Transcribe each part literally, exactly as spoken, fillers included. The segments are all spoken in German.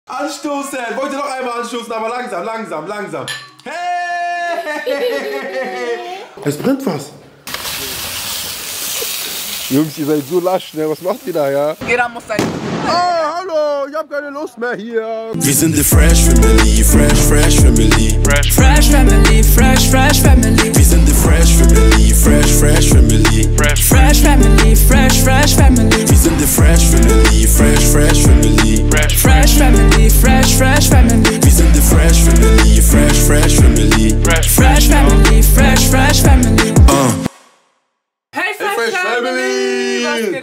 Anstoßen! Wollt ihr noch einmal anstoßen, aber langsam, langsam, langsam. Hey! Es brennt was. Jungs, ihr seid so lasch, ne? Was macht ihr da, ja? Jeder muss sein. Oh, hallo, ich hab keine Lust mehr hier. Wir sind die Fresh Family, Fresh, Fresh Family. Fresh, fresh Family, Fresh, Fresh Family. Wir sind die Fresh Family, Fresh, Fresh Family. Fresh, Fresh Family, Fresh, Fresh Family. Wir sind die Fresh Family, Fresh, Fresh Family. Fresh, Fresh Family, Fresh, Fresh Family. Wir sind die Fresh Family, Fresh, Fresh Family. Fresh, Fresh Family, Fresh, Fresh Family. Uh. Hey, Fresh, Fresh Family! Was Family! geht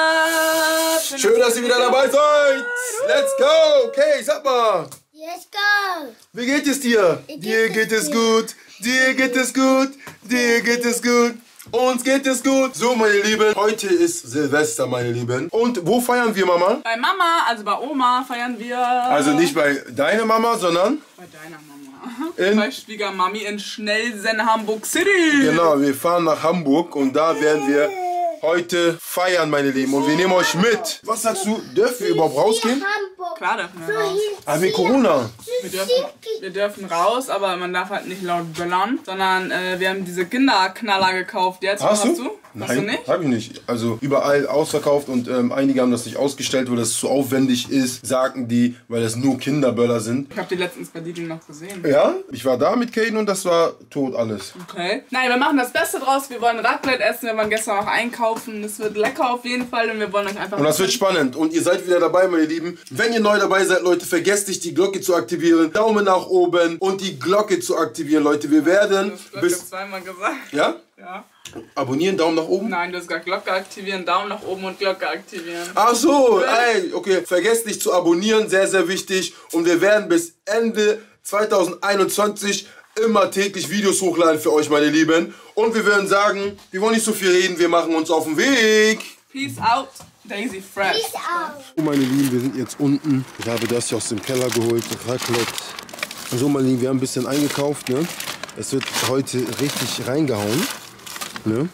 ab? Schön, Schön, dass ihr wieder dabei seid. Let's go. Okay, sag mal. Let's go! Wie geht es dir? Dir geht es gut. Dir geht es gut. Dir geht es gut. Uns geht es gut. So, meine Lieben, heute ist Silvester, meine Lieben. Und wo feiern wir, Mama? Bei Mama, also bei Oma, feiern wir. Also nicht bei deiner Mama, sondern Bei deiner Mama. in... Bei Schwiegermami in Schnellsen, Hamburg City. Genau, wir fahren nach Hamburg und da werden wir heute feiern, meine Lieben. Und wir nehmen euch mit. Was sagst du? Dürfen wir überhaupt rausgehen? Hamburg. Klar dürfen wir raus. Ah, wegen Corona. Wir dürfen, wir dürfen raus, aber man darf halt nicht laut böllern. Sondern äh, wir haben diese Kinderknaller gekauft. Jetzt, Hast hast du? du? Hast Nein, du nicht? hab ich nicht. Also überall ausverkauft und ähm, einige haben das nicht ausgestellt, weil das zu aufwendig ist, sagten die, weil das nur Kinderböller sind. Ich hab die letztens bei Lidl noch gesehen. Ja, ich war da mit Kaden und das war tot alles. Okay. Nein, wir machen das Beste draus. Wir wollen Raclette essen. Wir waren gestern noch einkaufen. Das wird lecker auf jeden Fall und wir wollen euch einfach... Und das wird spannend und ihr seid wieder dabei, meine Lieben. Wenn ihr neu dabei seid, Leute, vergesst nicht, die Glocke zu aktivieren. Daumen nach oben und die Glocke zu aktivieren, Leute. Wir werden Ich bis... hab zweimal gesagt. Ja? Ja. Abonnieren, Daumen nach oben. Nein, du hast gesagt Glocke aktivieren, Daumen nach oben und Glocke aktivieren. Ach so, ey, okay. Vergesst nicht zu abonnieren, sehr, sehr wichtig. Und wir werden bis Ende zweitausendeinundzwanzig immer täglich Videos hochladen für euch, meine Lieben. Und wir würden sagen, wir wollen nicht so viel reden, wir machen uns auf den Weg. Peace out, Daisy Fresh. Peace out. So, meine Lieben, wir sind jetzt unten. Ich habe das hier aus dem Keller geholt, Raclette. So, meine Lieben, wir haben ein bisschen eingekauft, ne? Es wird heute richtig reingehauen, ne?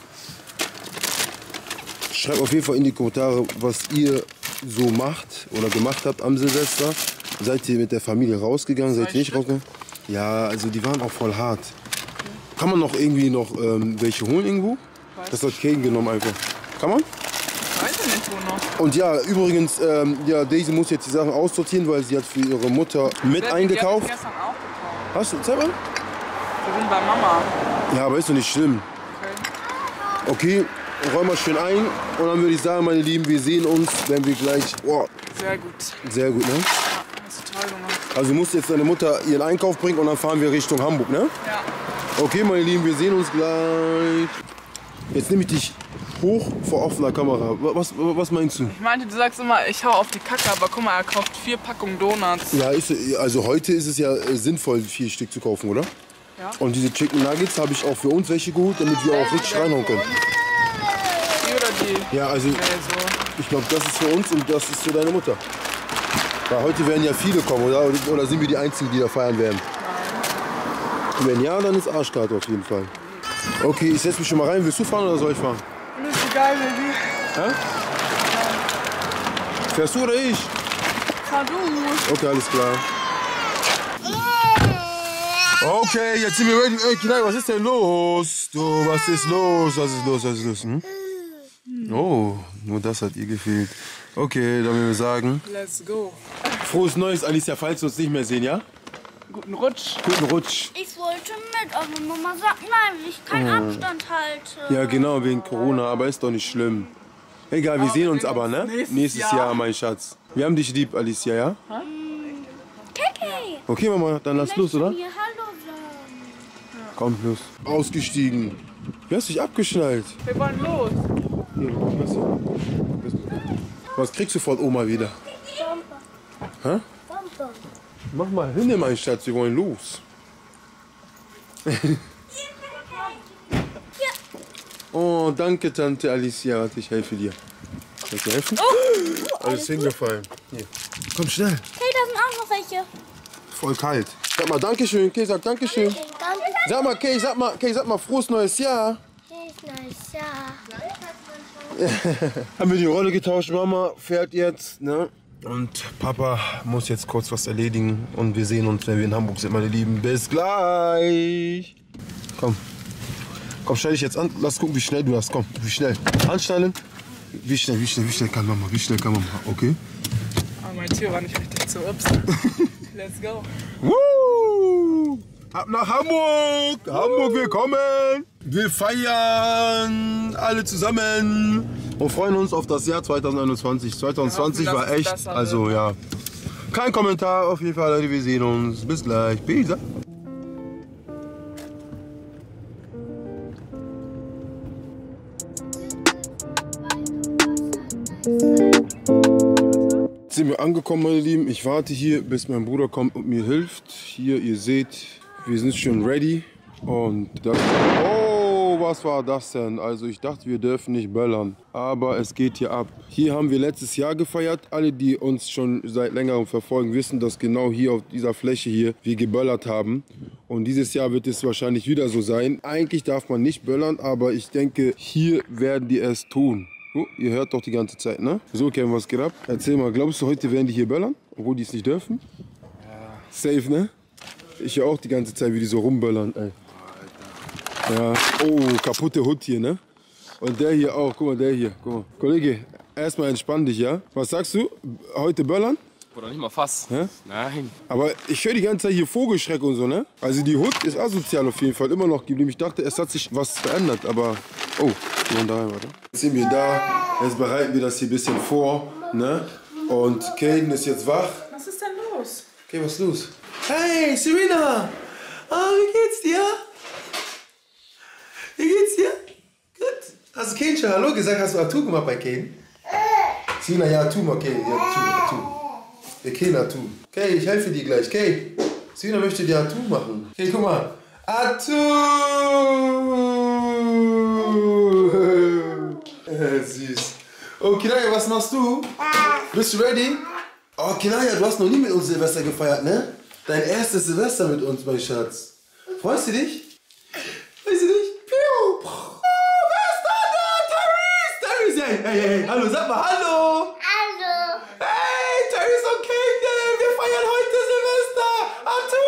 Schreibt auf jeden Fall in die Kommentare, was ihr so macht oder gemacht habt am Silvester. Seid ihr mit der Familie rausgegangen? Seid ihr nicht rausgegangen? Ja, also die waren auch voll hart. Kann man noch irgendwie noch ähm, welche holen irgendwo? Das hat Kaden genommen einfach. Kann man? Weiß ich nicht, wo noch. Und ja, übrigens, ähm, ja, Daisy muss jetzt die Sachen aussortieren, weil sie hat für ihre Mutter mit Die eingekauft. hab ich gestern auch gekauft. Hast du? Zeig mal. Wir sind bei Mama. Ja, aber ist doch nicht schlimm. Okay. Okay, räum mal schön ein. Und dann würde ich sagen, meine Lieben, wir sehen uns, wenn wir gleich... Oh, Sehr gut. sehr gut, ne? Hast du toll gemacht. Also du musst jetzt deine Mutter ihren Einkauf bringen und dann fahren wir Richtung Hamburg, ne? Ja. Okay, meine Lieben, wir sehen uns gleich. Jetzt nehme ich dich hoch vor offener Kamera. Was, was meinst du? Ich meinte, du sagst immer, ich hau auf die Kacke, aber guck mal, er kauft vier Packungen Donuts. Ja, ist, also heute ist es ja äh, sinnvoll, vier Stück zu kaufen, oder? Ja. Und diese Chicken Nuggets habe ich auch für uns welche geholt, damit wir auch richtig reinhauen können. Die oder die? Ja, also Nee, so. ich glaube, das ist für uns und das ist für deine Mutter. Weil heute werden ja viele kommen, oder? Oder sind wir die Einzigen, die da feiern werden? Nein. Wenn ja, dann ist Arschkarte auf jeden Fall. Okay, ich setze mich schon mal rein. Willst du fahren oder soll ich fahren? Das ist geil, Baby. Hä? Fährst du oder ich? Fahr du. Okay, alles klar. Okay, jetzt sind wir ready. Ey, Knall, was ist denn los? Du, was ist los? Was ist los? Was ist los? Hm? Oh, nur das hat ihr gefehlt. Okay, dann würden wir sagen, Let's go. frohes Neues, Alicia, falls wir uns nicht mehr sehen, ja? Guten Rutsch. Guten Rutsch. Ich wollte mit, aber Mama sagt nein, weil ich keinen Abstand halte. Ja, genau, wegen Corona, aber ist doch nicht schlimm. Egal, wir sehen uns aber, ne? nächstes Nächstes Jahr. Jahr, mein Schatz. Wir haben dich lieb, Alicia, ja? Kiki. Okay, Mama, dann lass los, oder? Mir Hallo sagen. Komm, los. Ausgestiegen. Du hast dich abgeschnallt. Wir wollen los. Hier, was, was kriegst du von Oma wieder? Hä? Bonbon. Mach mal hin, mein Schatz, wir wollen los. Oh, danke, Tante Alicia. Warte, ich helfe dir. Soll ich dir helfen? Oh, Alles hingefallen. Hier. Komm schnell. Hey, da sind auch noch welche. Voll kalt. Sag mal Dankeschön. Kay, sag Dankeschön. Danke. Sag mal, Kay, sag mal, Kay, sag mal frohes neues Jahr. Nice, ja. Haben wir die Rolle getauscht. Mama fährt jetzt, ne? Und Papa muss jetzt kurz was erledigen. Und wir sehen uns, wenn wir in Hamburg sind, meine Lieben. Bis gleich. Komm. Komm, stell dich jetzt an. Lass gucken, wie schnell du das. Komm, wie schnell. Anschnallen. Wie schnell, wie schnell, wie schnell kann Mama? Wie schnell kann Mama? Okay. Aber mein Tür war nicht richtig zu. Ups. Let's go. Woo! Ab nach Hamburg! Hamburg, willkommen! Wir feiern alle zusammen und freuen uns auf das Jahr zweitausendeinundzwanzig. zweitausendzwanzig hoffen, war dass es echt, besser also ja. Kein Kommentar, auf jeden Fall, Leute, wir sehen uns. Bis gleich. Peace. Jetzt sind wir angekommen, meine Lieben. Ich warte hier, bis mein Bruder kommt und mir hilft. Hier, ihr seht, wir sind schon ready. Und das... Oh, was war das denn? Also ich dachte, wir dürfen nicht böllern. Aber es geht hier ab. Hier haben wir letztes Jahr gefeiert. Alle, die uns schon seit längerem verfolgen, wissen, dass genau hier auf dieser Fläche hier wir geböllert haben. Und dieses Jahr wird es wahrscheinlich wieder so sein. Eigentlich darf man nicht böllern, aber ich denke, hier werden die es tun. Oh, ihr hört doch die ganze Zeit, ne? So, Kevin, was geht ab? Erzähl mal, glaubst du, heute werden die hier böllern? Obwohl die es nicht dürfen? Ja. Safe, ne? Ich höre auch die ganze Zeit, wie die so rumböllern, ey. Ja. Oh, kaputte Hut hier, ne? Und der hier auch, guck mal, der hier, guck mal. Kollege, erstmal entspann dich, ja? Was sagst du? Heute böllern? Oder nicht mal Fass. Hä? Nein. Aber ich höre die ganze Zeit hier Vogelschreck und so, ne? Also die Hut ist asozial auf jeden Fall, immer noch geblieben. Ich dachte, es hat sich was verändert, aber... Oh, wir sind da, warte. Jetzt sind wir da, jetzt bereiten wir das hier ein bisschen vor, ne? Und Caden ist jetzt wach. Was ist denn los? Okay, was ist los? Hey, Serena! Ah, wie geht's dir? Wie geht's dir? Gut. Hast du Caden schon Hallo gesagt? Hast du Atu gemacht bei Caden? Serena, ja, Atu, okay, ja, Atu, Atu. Okay, Atu. Okay, ich helfe dir gleich. Okay, Serena möchte dir Atu machen. Okay, guck mal. Atu! Süß. Oh, Kinaya, was machst du? Bist du ready? Oh, Kinaya, du hast noch nie mit uns Silvester gefeiert, ne? Dein erstes Silvester mit uns, mein Schatz. Freust du dich? Freust du dich? Piu! Oh, wer ist da? Tyrese! Tyrese, hey, hey, hey, hallo, sag mal hallo! Hallo. Hey, Tyrese und Kaden, wir feiern heute Silvester! Atu!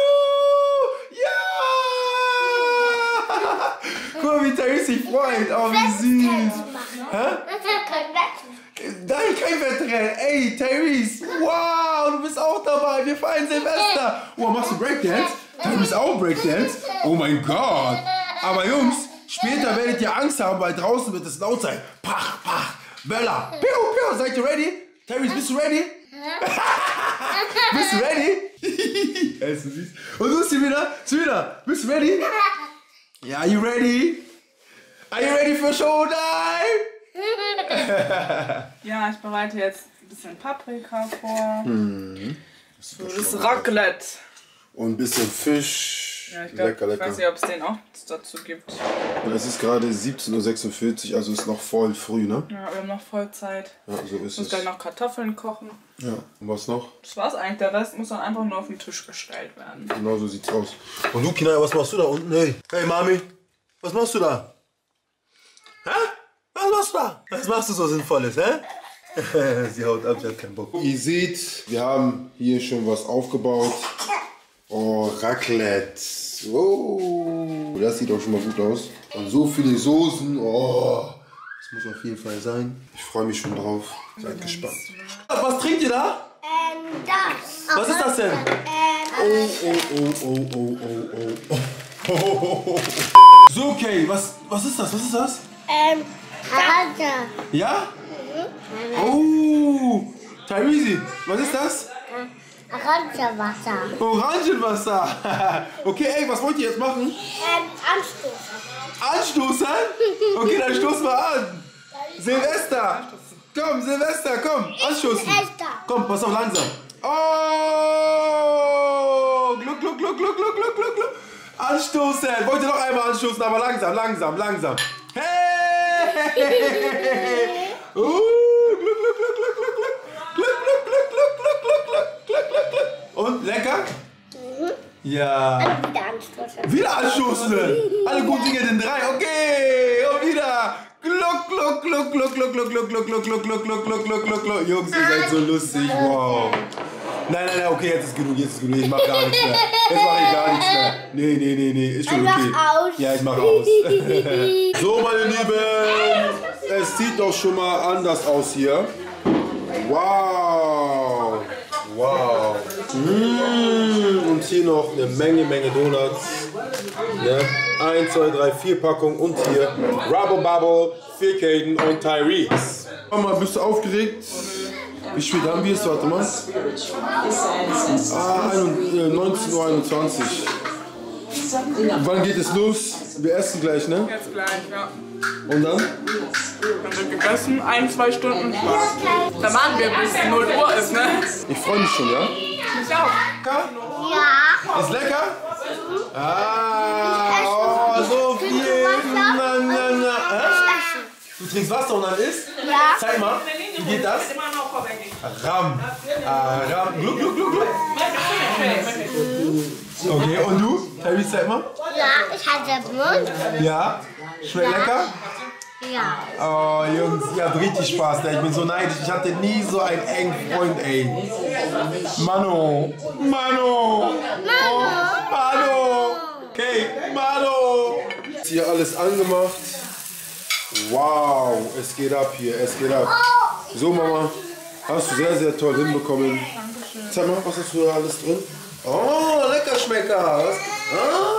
Ja! Guck mal, wie Tyrese sich freut. Oh, wie süß. Hä? Nein, kein Wettrennen. Ey, Tyrese, wow, du bist auch dabei. Wir feiern Silvester. Oh, machst du Breakdance? Tyrese auch Breakdance? Oh mein Gott. Aber Jungs, später werdet ihr Angst haben, weil draußen wird es laut sein. Pach, pach, Böller. Piu, piu. Seid ihr ready? Tyrese, bist du ready? Bist du ready? Er ist so süß. Und du, Serena? Serena, bist du ready? Ja, are you ready? Are you ready for Showtime? Ja, ich bereite jetzt ein bisschen Paprika vor. Hm. Das, das Raclette. Und ein bisschen Fisch. Ja, ich glaube, lecker, lecker. Ich weiß nicht, ob es den auch dazu gibt. Und es ist gerade siebzehn Uhr sechsundvierzig, also ist noch voll früh, ne? Ja, wir haben noch voll Zeit. Ja, so ist ich muss es. gleich noch Kartoffeln kochen. Ja, und was noch? Das war's eigentlich. Der Rest muss dann einfach nur auf den Tisch gestellt werden. Genau so sieht's aus. Und du, Kinaya, was machst du da unten? Hey, hey Mami, was machst du da? Hä? Was machst du da? Was machst du so Sinnvolles, hä? Sie haut ab, sie hat keinen Bock. Ihr seht, wir haben hier schon was aufgebaut. Oh, Raclette. Oh, das sieht auch schon mal gut aus. Und so viele Soßen. Oh, das muss auf jeden Fall sein. Ich freue mich schon drauf. Seid gespannt. Was trinkt ihr da? Ähm, das. Was ist das denn? Ähm, Oh, oh, oh, oh, oh, oh, oh, oh. So, okay, was, was ist das? Was ist das? ähm, Orange. Ja? Oh, Tyrese, was ist das? Orangewasser. Orangenwasser. Okay, ey, was wollt ihr jetzt machen? Ähm, Anstoßen. Anstoßen? Okay, dann stoß mal an. Silvester. Komm, Silvester, komm, anstoßen. Silvester. Komm, pass auf, langsam. Oh, Gluck, Gluck, Gluck, Gluck, Gluck, Gluck, Gluck, Gluck. Anstoßen. Wollt ihr noch einmal anstoßen, aber langsam, langsam, langsam. Hey! Uh, Gluck, Gluck, Gluck, Gluck, Gluck, Gluck. Gluck, Gluck, Gluck, Gluck, Gluck, Gluck, Gluck, Gluck, Gluck, Gluck. Und lecker? Mhm. Ja. Und wieder anstoßen. Wieder anstoßen. Alle guten Dinge in drei. Okay. Und wieder. Gluck, gluck, gluck, gluck, gluck, gluck, gluck, gluck, gluck, gluck, gluck, gluck, gluck, gluck, gluck, gluck. Jungs, ihr seid so lustig, wow. Nein, nein, nein, okay, jetzt ist genug, jetzt ist genug. Ich mach gar nichts mehr. Jetzt mach ich gar nichts mehr. Nee, nee, nee, nee, ist schon okay. Mach aus. Ja, ich mach aus. So, meine Lieben, es sieht doch schon mal anders aus hier. Wow. Wow. Mmh. Und hier noch eine Menge, Menge Donuts. Ne? eins, zwei, drei, vier Packungen und hier Rubble Bubble, Phil Caden und Tyrese. Mama, bist du aufgeregt? Wie spät haben wir es? Warte mal. Ah, neunzehn Uhr einundzwanzig. Wann geht es los? Wir essen gleich, ne? Jetzt gleich, ja. Und dann? Dann wird gegessen, ein, zwei Stunden Spaß. Dann machen wir bis null Uhr ist, ne? Ich freue mich schon, ja? Ich auch. Lecker? Ja. Ist lecker? Ah, oh, so viel. Na, na, na. Hä? Du trinkst Wasser und dann isst? Ja. Zeig mal, wie geht das? Ram. Ah, Ram. Gluck, gluck, gluck, gluck. Okay, und du? Tyrese, zeig mal. Ja, ich hatte Mund. Ja? Schmeckt lecker? Ja. Oh, Jungs, ihr habt richtig Spaß. Ne? Ich bin so neidisch. Ich hatte nie so einen engen Freund, ey. Mano. Mano. Mano. Mano. Okay, Mano. Ist hier alles angemacht. Wow, es geht ab hier, es geht ab. So, Mama, hast du sehr, sehr toll hinbekommen. Dankeschön. Zeig mal, was hast du da alles drin? Oh, Leckerschmecker. Was? Ah.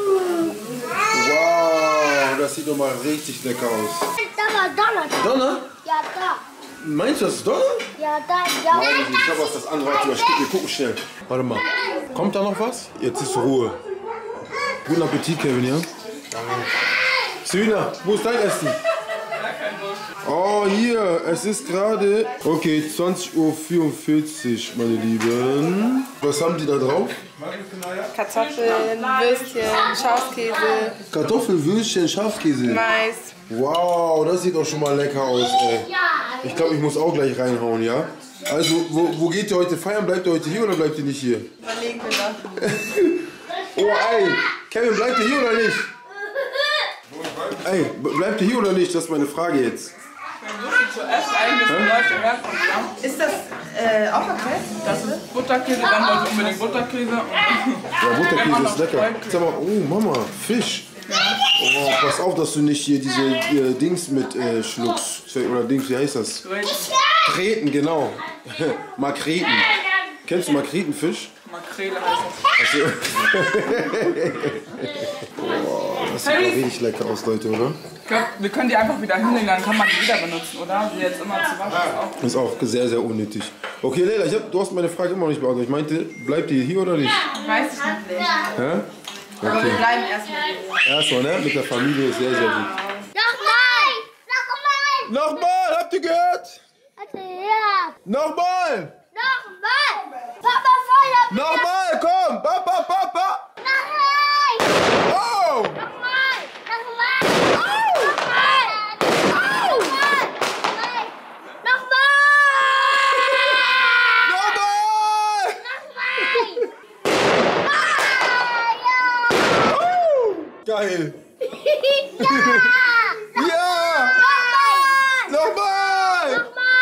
Wow, das sieht doch mal richtig lecker aus. Da war Donner. Donner? Ja, da. Meinst du, das ist Donner? Ja, da. Ja. Ich glaube, was das andere war. Ich guck, wir gucken schnell. Warte mal. Kommt da noch was? Jetzt ist Ruhe. Guten Appetit, Kevin, ja? Serena, wo ist dein Essen? Oh, hier, es ist gerade, okay, zwanzig Uhr vierundvierzig, meine Lieben. Was haben die da drauf? Kartoffeln, Würstchen, Schafskäse, Kartoffelwürstchen, Schafskäse. Mais. Wow, das sieht auch schon mal lecker aus, ey. Ich glaube, ich muss auch gleich reinhauen, ja? Also, wo, wo geht ihr heute feiern? Bleibt ihr heute hier oder bleibt ihr nicht hier? Überlegen wir noch. Oh, ey, Kevin, bleibt ihr hier oder nicht? Ey, bleibt ihr hier oder nicht? Das ist meine Frage jetzt. Zu essen eigentlich die Leute herkommen, ja? Ist das äh, auch erklärt? Das ist Butterkäse, dann wollte ich unbedingt Butterkäse. Ja, Butterkäse ist lecker. Sag mal, oh Mama, Fisch. Oh, pass auf, dass du nicht hier diese äh, Dings mit äh, schluckst. Oder Dings, wie heißt das? Kreten, genau. Makreten. Kennst du Makretenfisch? Makrele heißt Also, oh, das sieht doch richtig lecker aus, Leute, oder? Ich glaub, wir können die einfach wieder hinlegen, dann kann man die wieder benutzen, oder? Die jetzt immer zu waschen ist auch. Ist auch sehr, sehr unnötig. Okay, Leila, ich hab, du hast meine Frage immer noch nicht beantwortet. Ich meinte, bleibt ihr hier oder nicht? Weiß ich noch nicht. Hä? Aber wir Okay. bleiben erstmal hier. Erstmal, ne? Mit der Familie ist sehr, sehr gut. Nochmal. Nochmal. Nochmal, habt ihr gehört? Warte, ja. Nochmal! Nochmal. Papa, voll. Nochmal, komm! Papa, Papa! Nein. Oh! Nochmal. Nochmal. Nochmal. Nochmal. Nochmal. Nochmal! Geil! Ja! Nochmal!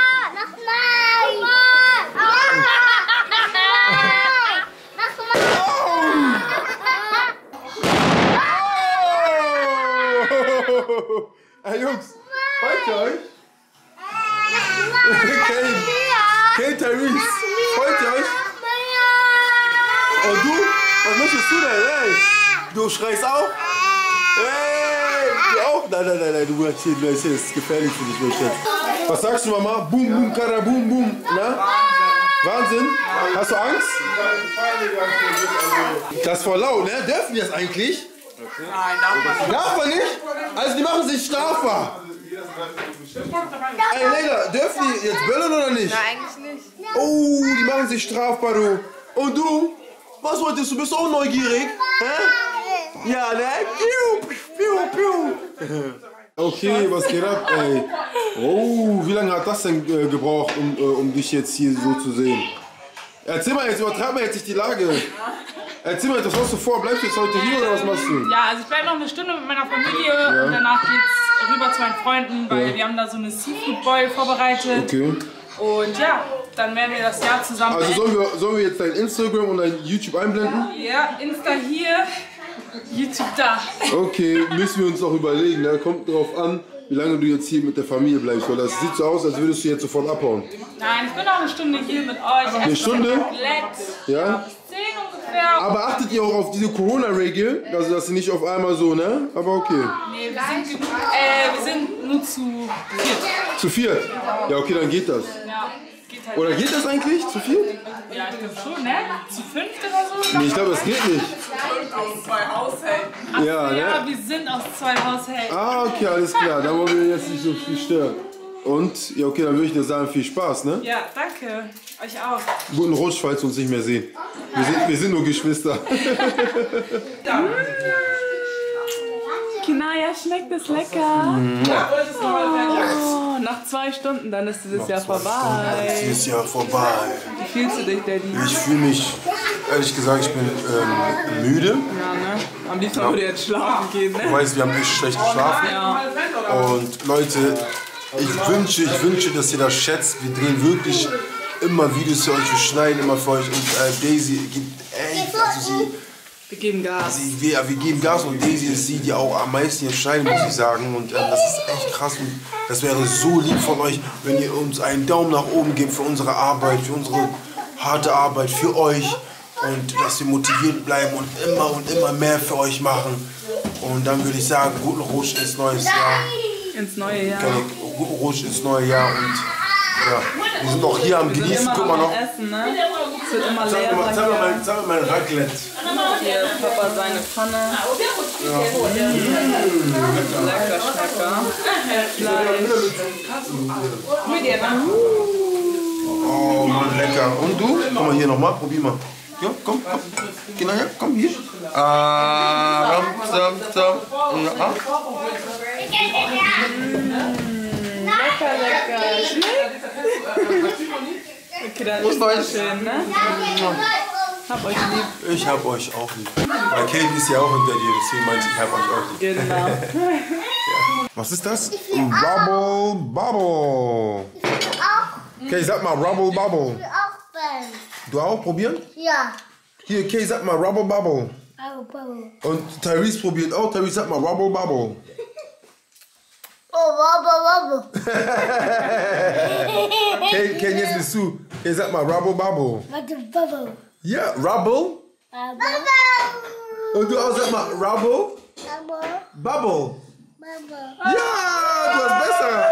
Hey Jungs, freut ihr euch? Kate, Kate, Tyrese, freut ihr euch? Und du? Was möchtest du denn? Hey, du schreist auch? Hey, du auch? Nein, nein, nein, nein, du bleibst hier, das ist gefährlich für dich, mein Schatz. Was sagst du, Mama? Boom, boom, kada, boom, boom. Na? Wahnsinn? Hast du Angst? Das ist voll laut, ne? Dürfen die das eigentlich? Nein, darf man nicht. Darf man nicht? Also die machen sich strafbar. Ey, Leila, dürfen die jetzt böllern oder nicht? Na, eigentlich nicht. Oh, die machen sich strafbar, du. Und du? Was wolltest du? Bist du auch neugierig? Hä? Ja, ne? Piu, piu, piu. Okay, was geht ab, ey? Oh, wie lange hat das denn äh, gebraucht, um, äh, um dich jetzt hier so zu sehen? Erzähl mal jetzt, übertreib mal jetzt nicht die Lage. Erzähl mal jetzt, was hast du vor? Bleibst du jetzt heute hier oder was machst du? Ja, also ich bleibe noch eine Stunde mit meiner Familie und danach geht's rüber zu meinen Freunden, weil Ja. wir haben da so eine Seafood Boil vorbereitet. Okay. Und ja, dann werden wir das Jahr zusammen Also beenden. sollen wir, sollen wir jetzt dein Instagram und dein YouTube einblenden? Ja, Insta hier, YouTube da. Okay, müssen wir uns auch überlegen. Ne? Kommt drauf an, wie lange du jetzt hier mit der Familie bleibst. Weil das sieht so aus, als würdest du jetzt sofort abhauen. Nein, ich bin auch eine Stunde hier mit euch. Eine Stunde? Komplett. Ja? Bis zehn ungefähr. Aber achtet ihr auch auf diese Corona-Regel? Also, dass sie nicht auf einmal so, ne? Aber okay. Nee, wir sind, genug, äh, wir sind nur zu viert. Zu viert? Ja, okay, dann geht das. Ja, geht halt. Oder geht das eigentlich? Zu viert? Ja, ich glaube schon, ne? Zu fünft oder so? Nee, ich glaube, das geht nicht. Aus zwei Haushalten. Ja, ne? Ja, wir sind aus zwei Haushalten. Ah, okay, alles klar. Da wollen wir jetzt nicht so viel stören. Und, ja, okay, dann würde ich dir sagen, viel Spaß, ne? Ja, danke. Euch auch. Guten Rutsch, falls wir uns nicht mehr sehen. Wir sind, wir sind nur Geschwister. Kinaya, schmeckt es lecker? Oh, nach zwei Stunden, dann ist dieses Jahr vorbei. Dieses Jahr vorbei. Wie fühlst du dich, Daddy? Ich fühle mich, ehrlich gesagt, ich bin ähm, müde. Ja, ne? Am liebsten würde jetzt schlafen gehen, Du ne? weißt, wir haben echt schlecht geschlafen. Ja. Und Leute, ich wünsche, ich wünsche, dass ihr das schätzt. Wir drehen wirklich immer Videos für euch, wir schneiden immer für euch. Und äh, Daisy gibt, ey, also sie, Wir geben Gas. sie, wir, wir geben Gas und Daisy ist sie, die auch am meisten jetzt schneidet, muss ich sagen. Und ähm, das ist echt krass. Und das wäre so lieb von euch, wenn ihr uns einen Daumen nach oben gebt für unsere Arbeit, für unsere harte Arbeit, für euch. Und dass wir motiviert bleiben und immer und immer mehr für euch machen. Und dann würde ich sagen, guten Rutsch ins neue Jahr. Ins neue Jahr. Guten Rutsch ins neue Jahr. Und ja, wir sind auch hier am Wir sind Genießen. immer Guck mal am noch. Essen, ne? Es wird immer Zeig leer mir mal, zeig mir sein. mal, zeig mir mal mein Raclette. Hier Papa seine Pfanne. Lecker Schmecker. Oh Mann, lecker. Und du? Komm mal hier nochmal, probier mal. Ja, komm, komm. Geh nachher, komm hier. Ah, ram, zam, zam. Ja. Lecker, lecker. Schmeckt? Okay, dann ist das schön, ne? Hab euch lieb. Ich hab euch auch lieb. Weil Katie ist ja auch hinter dir, deswegen meinte ich, ich hab euch auch lieb. Genau. Was ist das? Rubble Bubble. Okay, sag mal Rubble Bubble. Auch Ben. Du auch probieren? Ja. Hier, Kay, sag mal Rubble Bubble. Oh, Bubble. Und Tyrese probiert auch. Tyrese, sag mal Rubble Bubble. Oh, Bubble, Bubble. Kay, Kay, jetzt bist du. Kay, sag mal Rubble Bubble. Warte, Bubble. Ja, Rubble. Bubble. Und du auch, sag mal Rubble Bubble. Bubble. Bubble. Ja, du hast besser.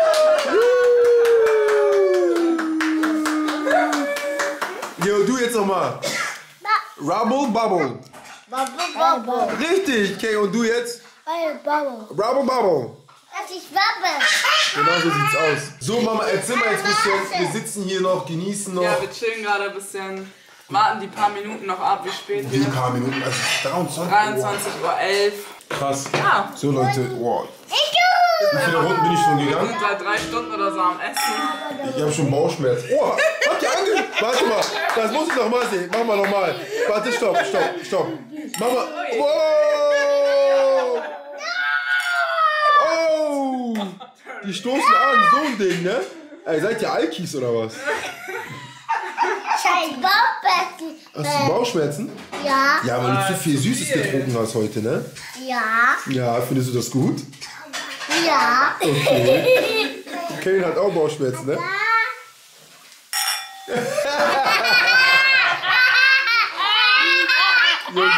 Jo, du jetzt nochmal. Rubble Bubble. Bubble, Bubble. Richtig, Kay, und du jetzt? Hey, Bubble. Rubble Bubble. Das ist Bubble. Genau so sieht's aus. So, Mama, erzähl mal jetzt ein bisschen. Wir sitzen hier noch, genießen noch. Ja, wir chillen gerade ein bisschen. Warten die paar Minuten noch ab, wie spät Wie wir. ein paar Minuten, also dreiundzwanzig. dreiundzwanzig Uhr elf. Krass. Ja, So, Leute, wow. Wie viele Runden bin ich schon wir gegangen? sind seit drei Stunden oder so am Essen. Ich habe schon Bauchschmerzen. Oh, habt ihr ange... Warte mal, das muss ich noch mal sehen. Mach mal nochmal. Warte, stopp, stopp, stopp. Mach mal. Wow. Oh. Die stoßen an, so ein Ding, ne? Ey, seid ihr Alkis oder was? Scheiß Bauchbecken. Hast du Bauchschmerzen? Ja. Ja, weil du zu viel Süßes getrunken hast heute, ne? Ja. Ja, findest du das gut? Ja. Okay. Kane hat auch Bauchschmerzen, ne? Jungs.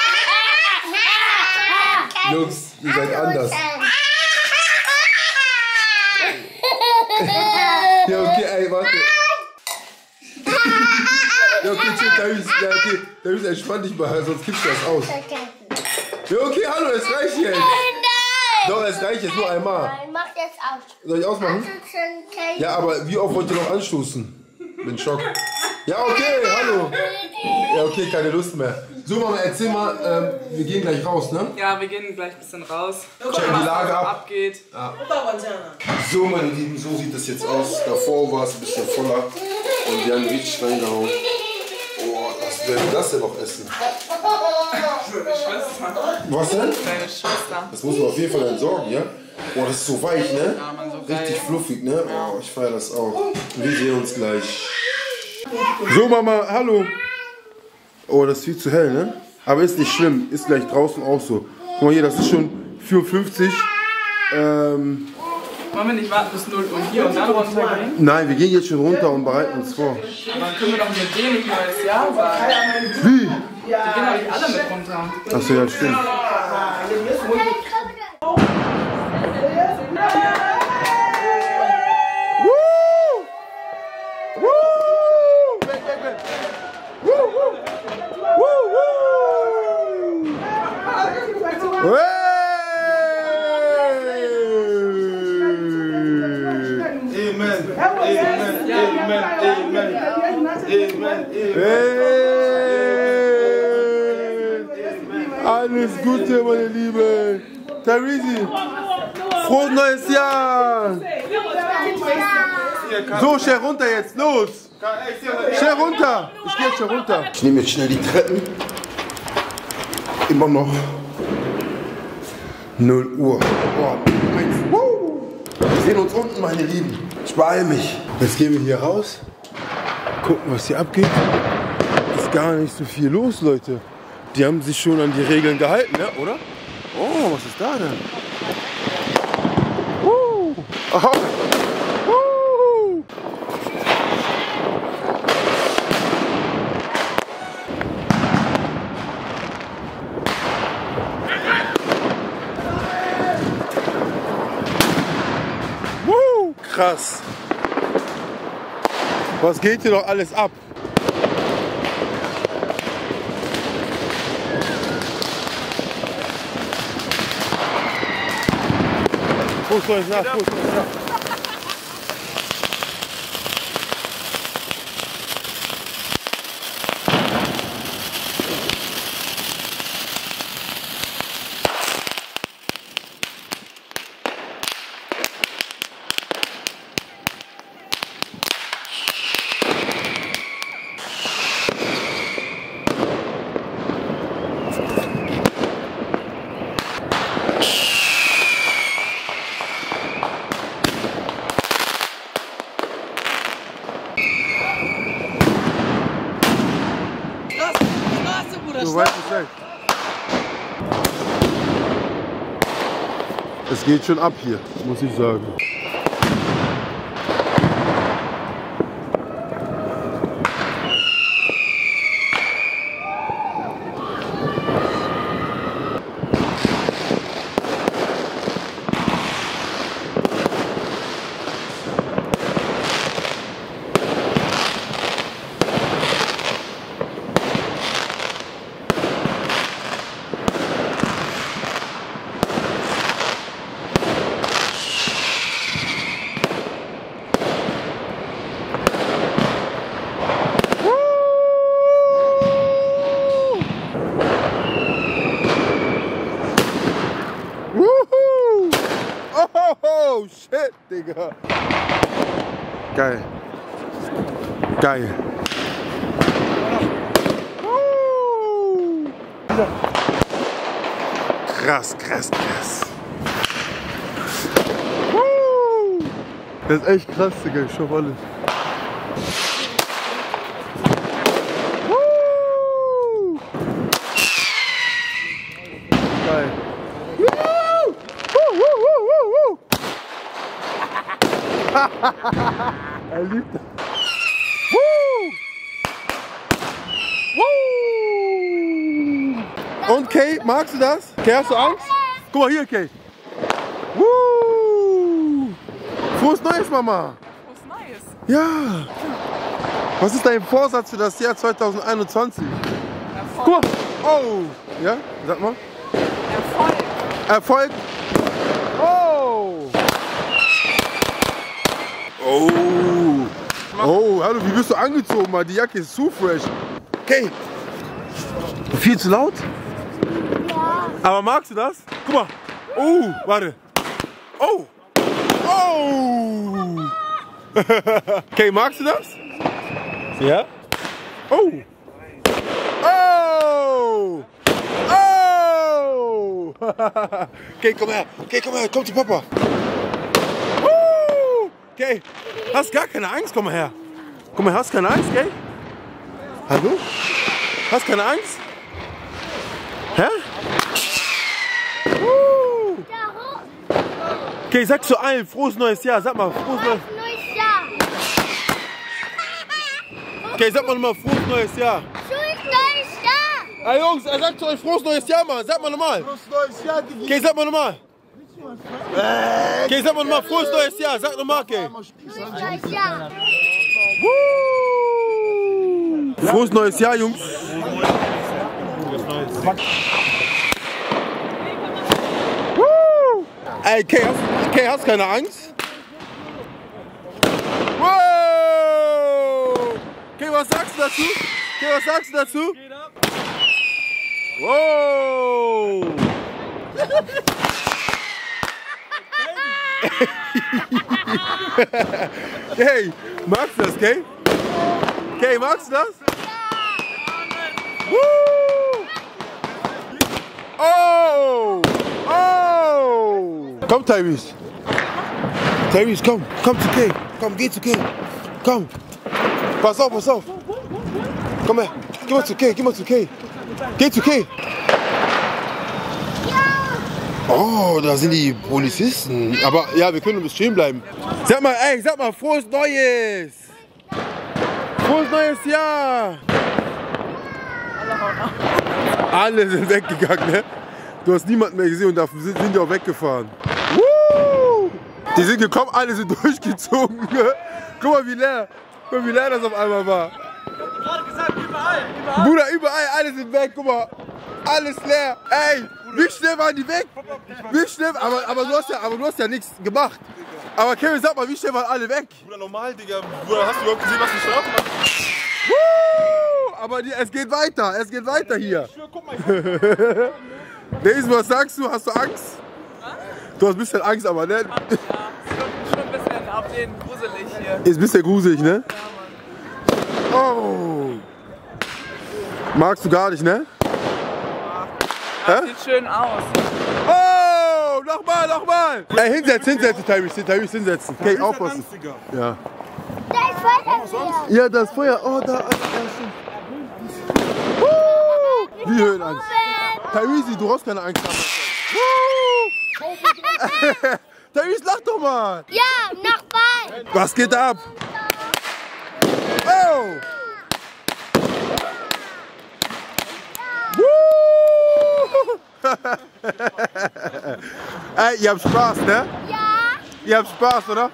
Jungs, ihr seid anders. Ja, okay, ey, warte. Ja, okay, chill, Tyrese, ja, okay, Tyrese, entspann dich mal, sonst kippst du das aus. Ja, okay, hallo, es reicht jetzt. Doch, es reicht jetzt nur einmal. Nein, mach das aus. Soll ich ausmachen? Ja, aber wie oft wollt ihr noch anstoßen? Bin Schock. Ja, okay, hallo. Ja, okay, keine Lust mehr. So, Mama, erzähl mal, ähm, wir gehen gleich raus, ne? Ja, wir gehen gleich ein bisschen raus. Checken die Lage ab. abgeht. So, meine Lieben, so sieht das jetzt aus. Davor war es ein bisschen voller und wir haben richtig reingehauen. Oh, was werden wir das denn noch essen? Meine Schwester. Was denn? Deine Schwester. Das muss man auf jeden Fall entsorgen, ja? Oh, das ist so weich, ne? Ja, man, so geil. Richtig fluffig, ne? Oh, ich feiere das auch. Wir sehen uns gleich. So, Mama, hallo. Oh, das ist viel zu hell, ne? Aber ist nicht schlimm, ist gleich draußen auch so. Guck mal hier, das ist schon vier Uhr fünfzig. Ähm, Wollen wir nicht warten bis null Uhr hier und dann runtergehen? nein, wir gehen jetzt schon runter und bereiten uns vor. Aber dann können wir doch mit denen nicht neues Jahr sagen. Wie? Die gehen doch nicht alle mit runter. Achso, ja, stimmt. Alles Gute, meine Liebe. Theresi, frohes neues Jahr. So, schnell runter jetzt, los. Schnell runter. Ich gehe jetzt schnell runter. Ich nehme jetzt schnell die Treppen. Immer noch null Uhr. Oh, wir sehen uns unten, meine Lieben. Ich beeile mich. Jetzt gehen wir hier raus. Gucken, was hier abgeht. Ist gar nicht so viel los, Leute. Die haben sich schon an die Regeln gehalten, ne? Oder? Oh, was ist da denn? Uh. Aha. Uh. Uh. Krass. Was geht hier doch alles ab? Fuß durch nach, Fuß durch nach. Du weißt Bescheid. Es geht schon ab hier, muss ich sagen. Oh shit, Digga. Geil. Geil. Krass, krass, krass. Das ist echt krass, Digga. Ich schaff alles. Geil. Er liebt das. Und Kay, magst du das? Kay, hast du Angst? Guck mal hier, Kay. Frohes Neues, Mama. Frohes Neues. Ja. Was ist dein Vorsatz für das Jahr zwanzig einundzwanzig? Erfolg. Guck mal. Oh. Ja, sag mal. Erfolg. Erfolg. Oh. Oh. Oh, hallo, wie bist du angezogen, Mann? Die Jacke ist zu fresh. Okay. Viel zu laut? Ja. Aber magst du das? Guck mal. Oh, warte. Oh. Oh. Okay, magst du das? Ja. Oh. Oh. Oh. Okay, komm her. Okay, komm her. Komm zu Papa. Okay, hast gar keine Angst. Komm mal her. Komm mal, hast keine Angst, gell? Hallo? Hast keine Angst? Hä? Okay, sag zu allen, frohes neues Jahr. Sag mal, frohes neues Jahr. Okay, sag mal nochmal, frohes neues Jahr. Frohes neues Jahr. Ah, Jungs, er sagt zu euch frohes neues Jahr, Mann. Sag mal nochmal. Frohes neues Jahr, Digi. Okay, sag mal nochmal. Okay, sag mal nochmal, frohes neues Jahr. Sag nochmal, okay. Frohes neues Jahr. Frohes neues Jahr, Jungs. Ey, okay, hast, okay, hast keine Angst? Wow! Okay, was sagst du dazu? Okay, was sagst du dazu? Wow! Hey, magst du das, okay? Okay, magst du das? Woo! Oh! Oh! Komm, Tyrese. Tyrese, komm. Komm zu Kay. Komm, geh zu Kay. Komm. Pass auf, pass auf. Komm her. Geh mal zu Kay, geh mal zu Kay. Geh zu Kay. Oh, da sind die Polizisten. Aber ja, wir können ein bisschen stehen bleiben. Sag mal, ey, sag mal, frohes Neues. Frohes neues Jahr. Alle sind weggegangen, ne? Du hast niemanden mehr gesehen und dafür sind, sind die auch weggefahren. Woo! Die sind gekommen, alle sind durchgezogen. Ne? Guck mal, wie leer. Guck mal, wie leer das auf einmal war. Ich hab gerade gesagt, überall, überall. Bruder, überall, alle sind weg, guck mal. Alles leer. Ey, wie schnell waren die weg? Wie schnell? Aber, aber, du hast ja, aber du hast ja nichts gemacht. Aber Kevin, sag mal, wie schnell waren alle weg? Bruder, normal, Digga. Bruder, hast du überhaupt gesehen, was die Strafe macht? Woo! Aber die, es geht weiter, es geht weiter hier. Ich schwör, guck mal, ich Daisy, was sagst du? Hast du Angst? Du hast ein bisschen Angst, aber ne? Ja, schon, schon ein bisschen auf den gruselig hier. Ist ein bisschen gruselig, ne? Oh! Magst du gar nicht, ne? Das sieht schön aus. Oh! Nochmal, nochmal! Ey, hinsetzen, hinsetzen, Tyrese, Tyrese, hinsetzen. Okay, aufpassen. Ja. Da ist Feuer hier. Ja, das Feuer. Oh, da. da uh, wie Höhenangst. Tyrese, du brauchst keine Angst haben. Uh. Tyrese, lach doch mal. Ja, Nachbarn. Was geht ab? Oh! Ey, ihr habt Spaß, ne? Ja. Ihr habt Spaß, oder?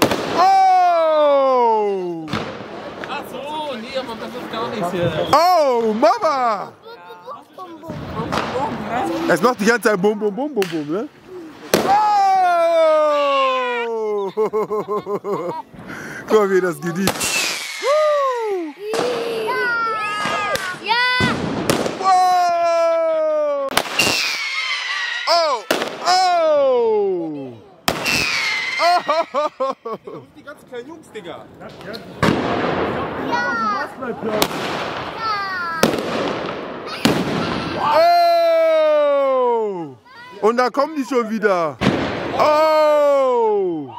Oh! Ach so, nee, aber das ist gar nichts hier. Oh, Mama! Es macht die ganze Zeit Bum, Bum, Bum, Bum, Bum, ne? Oh! Guck mal, wie das genießt. Ja. Wow! Oh! Oh! Oh! Die ganzen kleinen Jungs, Digga. Oh! Und da kommen die schon wieder. Oh!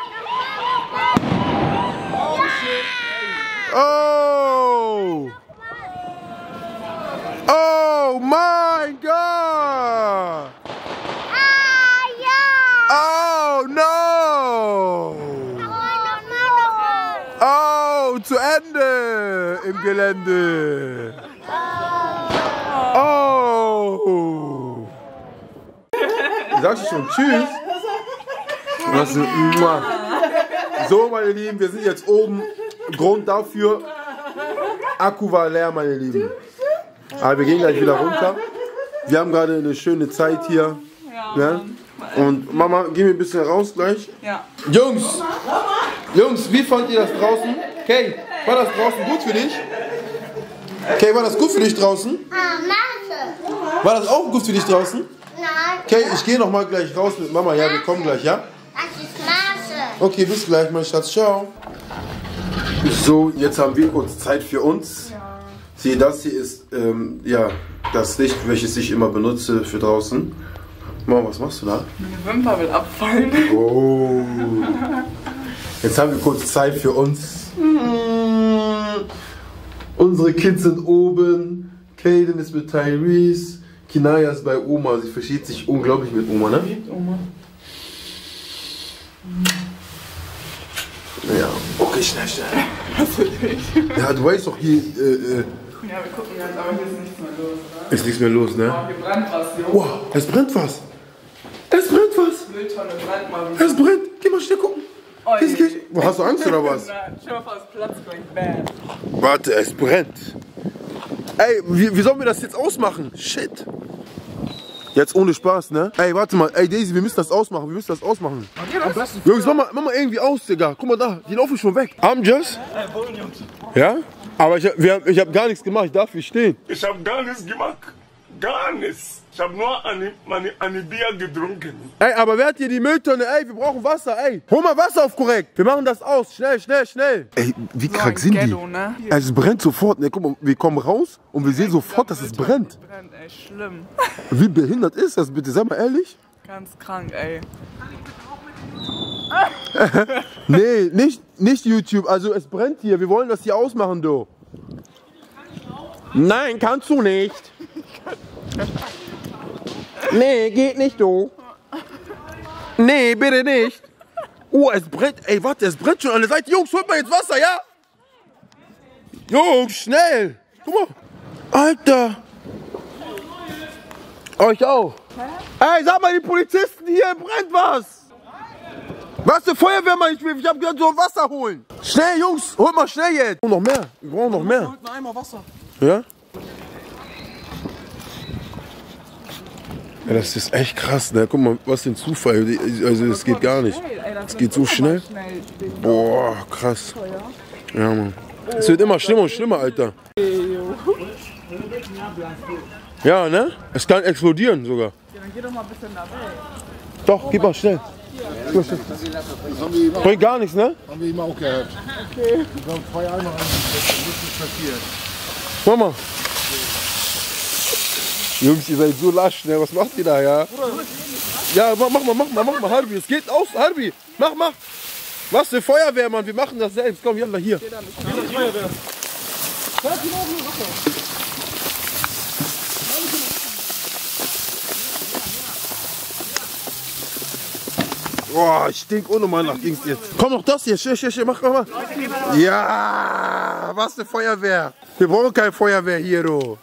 Oh! Oh mein Gott! Ah, ja. Oh no! Oh, zu Ende im Gelände. Oh! Sagst du schon Tschüss? Was, so, meine Lieben, wir sind jetzt oben. Grund dafür, Akku war leer, meine Lieben. Aber wir gehen gleich wieder runter. Wir haben gerade eine schöne Zeit hier. Ja, Ne? Und Mama, gehen wir ein bisschen raus gleich. Ja. Jungs! Jungs, wie fand ihr das draußen? Kay, war das draußen gut für dich? Kay, war das gut für dich draußen? Ah, Marke. War das auch gut für dich draußen? Nein. Kay, ich gehe noch mal gleich raus mit Mama. Ja, wir kommen gleich, ja? Das ist Marke. Okay, bis gleich, mein Schatz. Ciao. So, jetzt haben wir kurz Zeit für uns. Sieh, das hier ist ähm, ja, das Licht, welches ich immer benutze für draußen. Mama, was machst du da? Meine Wimper will abfallen. Oh. Jetzt haben wir kurz Zeit für uns. Unsere Kids sind oben. Kaden ist mit Tyrese. Kinaya ist bei Oma. Sie versteht sich unglaublich mit Oma, ne? Oma. Ja, okay, schnell, schnell. Ja, du weißt doch hier. Äh, äh, Ja, wir gucken jetzt, aber hier ist nichts mehr los, oder? ist nichts mehr los, ne? Oh, hier brennt was, Junge. Wow, es brennt was. Es brennt was. Mülltonne brennt mal wieder. Es brennt. Geh mal schnell gucken. Oh, Geh, geh. Wo, hast du Angst oder was? Nein, schau mal, es platzt gleich. Bam. Warte, es brennt. Ey, wie, wie sollen wir das jetzt ausmachen? Shit. Jetzt ohne Spaß, ne? Ey, warte mal. Ey, Daisy, wir müssen das ausmachen. Wir müssen das ausmachen. Jungs, mach mal, mach mal irgendwie aus, Digga. Guck mal da, die laufen schon weg. Amjas? Ja? Aber ich, wir, ich hab gar nichts gemacht. Ich darf hier stehen. Ich hab gar nichts gemacht. Gar nichts. Ich hab nur eine, eine, eine Bier getrunken. Ey, aber wer hat hier die Mülltonne? Ey, wir brauchen Wasser, ey. Hol mal Wasser auf korrekt. Wir machen das aus. Schnell, schnell, schnell. Ey, wie So krank ein sind Ghetto, die? ne? Es brennt sofort. Ne, guck mal, wir kommen raus und wir sehen sofort, dass es brennt. Brennt, ey, schlimm. Wie behindert ist das bitte? Sag mal ehrlich. Ganz krank, ey. Nee, nicht, nicht YouTube. Also es brennt hier. Wir wollen das hier ausmachen, du. Nein, kannst du nicht. Nee, geht nicht, du. Nee, bitte nicht. Oh, es brennt. Ey, warte, es brennt schon an der Seite. Jungs, holt mal jetzt Wasser, ja? Jungs, schnell. Guck mal. Alter. Euch auch. Ey, sag mal, die Polizisten hier, brennt was. Was für Feuerwehrmann? Ich will, ich hab gehört, so Wasser holen. Schnell, Jungs, holt mal schnell jetzt. Wir brauchen noch mehr. Wir brauchen noch mehr. Holt einen Eimer Wasser. Ja? Ja, das ist echt krass, ne? Guck mal, was für ein Zufall. Also, es geht gar nicht. Es geht so schnell. Boah, krass. Ja, Mann. Es wird immer schlimmer und schlimmer, Alter. Ja, ne? Es kann explodieren sogar. Ja, dann geh doch mal ein bisschen da weg. Doch, gib mal schnell. Bringt gar nichts, ne? Haben wir ihm auch gehört. Okay. Wir haben zwei Eimer an, das ist nichts passiert. Mach mal. Jungs, ihr seid so lasch, ne? Was macht ihr da, ja? Ja, mach, mach mal, mach mal, mach mal, Harbi. Es geht aus, Harbi. Mach, mach. Was für Feuerwehr, Mann. Wir machen das selbst. Komm, jalla, hier. Boah, ich stink unnormal nach Dings jetzt. Komm noch das hier, schnell, schnell, schnell, mach mal. Ja, was eine Feuerwehr. Wir brauchen keine Feuerwehr hier, du.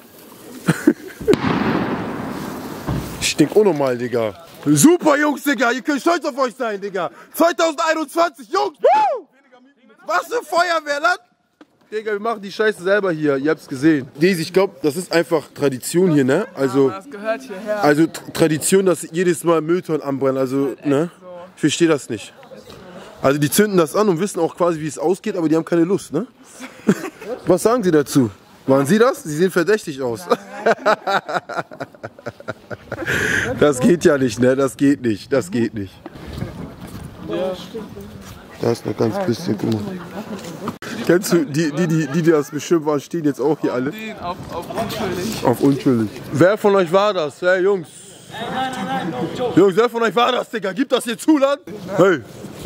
Ich stink unnormal, Digga. Super, Jungs, Digga. Ihr könnt stolz auf euch sein, Digga. zweitausendeinundzwanzig, Jungs. Woo! Was eine Feuerwehr, Land. Digga, wir machen die Scheiße selber hier. Ihr habt's gesehen. Daisy, ich glaube, das ist einfach Tradition hier, ne? Also, Ja, das gehört hierher. also Tradition, dass jedes Mal Mülltonnen anbrennen. Also, ne? Ich verstehe das nicht. Also, die zünden das an und wissen auch quasi, wie es ausgeht, aber die haben keine Lust, ne? Was sagen Sie dazu? Waren Sie das? Sie sehen verdächtig aus. Das geht ja nicht, ne? Das geht nicht. Das geht nicht. Da ist noch ganz bisschen, guck mal. Kennst du, die, die, die, die, die das bestimmt waren, stehen jetzt auch hier alle? Auf, auf unschuldig. Auf unschuldig. Wer von euch war das? Hey, Jungs. Jungs, wer von euch war das, Digga? Gib das hier zu, Land? Hey.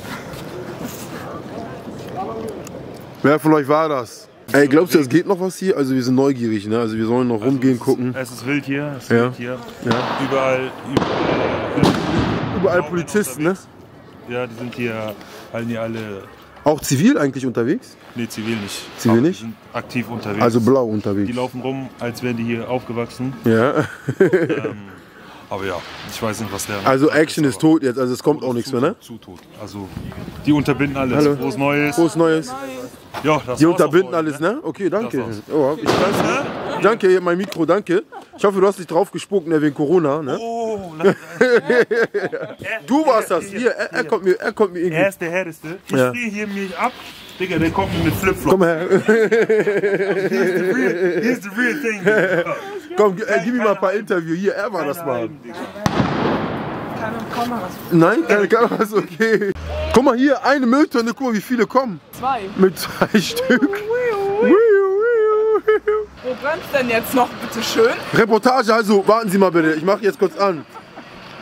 Wer von euch war das? Ey, glaubst du, es geht noch was hier? Also wir sind neugierig, ne? Also wir sollen noch rumgehen, gucken. Es ist wild hier, es ist Ja. wild hier. Ja. Überall, überall, Überall Polizisten, ne? ja, die sind hier, halten hier alle, Auch zivil eigentlich unterwegs? nee, zivil nicht. Zivil Aber nicht? Die sind aktiv unterwegs. Also blau Die unterwegs. laufen rum, als wären die hier aufgewachsen. Ja. ähm, aber ja, ich weiß nicht, was der... Also Action ist tot jetzt, also es kommt auch nichts mehr, ne? Zu tot. Also, die unterbinden alles. Hallo. Frohes Neues. Frohes Neues. Ja, das Die war's auch unterbinden für heute, alles, ne? Okay, danke. Das war's. Oh, ich danke. Danke, hier mein Mikro, danke. Ich hoffe, du hast nicht drauf gespuckt, ne, wegen Corona, ne? Oh, nein. Du warst das. Hier, er, er kommt mir, er kommt mir irgendwie. Er ist der Härteste. Ich Ja. friere hier mich ab. Digga, der kommt mir mit Flipflop. Komm her. Here's the real thing. Digga. Komm, äh, gib mir mal ein paar Interviews. Hier, er war das mal. Heim, Digga. Keine Kameras. Nein, keine Kameras, okay. Guck mal hier, eine Mülltonne, guck mal, wie viele kommen. Zwei. Mit zwei Stück. Wo brennt's denn jetzt noch, bitte schön? Reportage, also warten Sie mal bitte, ich mache jetzt kurz an.